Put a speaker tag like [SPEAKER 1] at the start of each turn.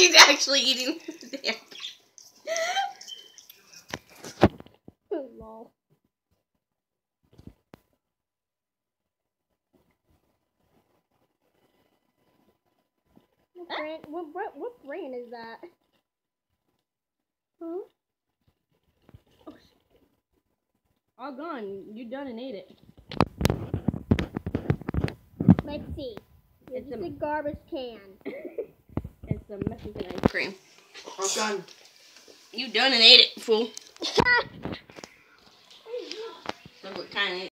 [SPEAKER 1] He's actually eating the damn.
[SPEAKER 2] Lol. What brand is that? Huh?
[SPEAKER 1] Oh, all gone. You done and ate it.
[SPEAKER 2] Let's see.
[SPEAKER 1] It's
[SPEAKER 2] just a garbage can.
[SPEAKER 1] It's a Mexican ice cream.
[SPEAKER 3] I'm done.
[SPEAKER 1] You done and ate it, fool. Look what kind of